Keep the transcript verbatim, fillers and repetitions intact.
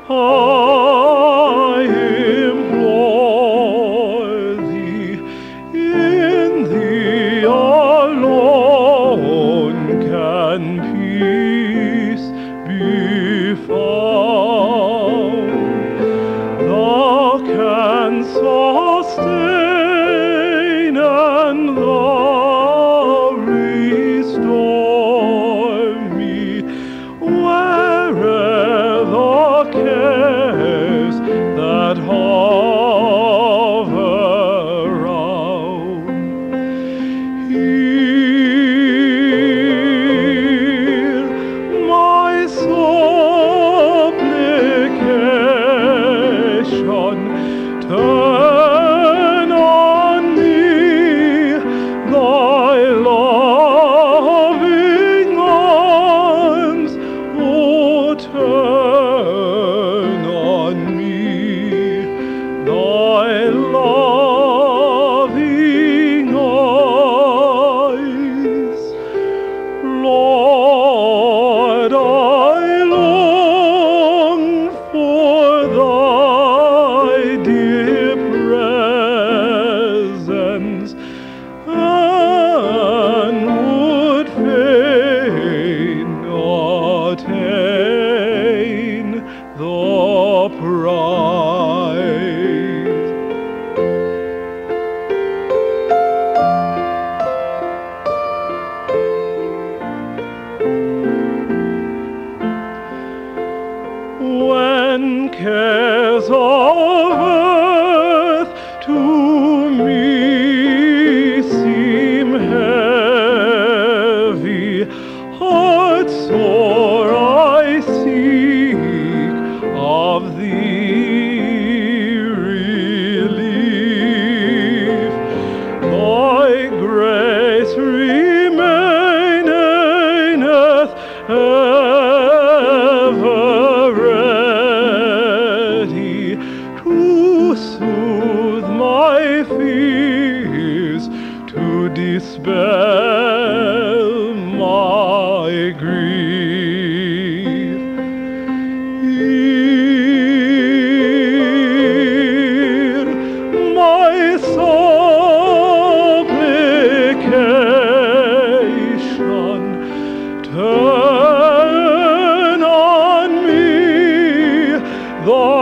I implore thee, in thee alone can peace be found. Thou canst sustain and thou restore me, wherever cares that hover round. Hear my supplication, turn on me thy loving arms, O turn on me thy loving eyes. Lord, I long for thy dear presence, and would fain attain the prize. When cares of earth to me seem heavy, heart sore I seek of thee relief. Thy grace remaineth ever ready to soothe my fears, to dispel my grief. Hear my supplication, turn on me thy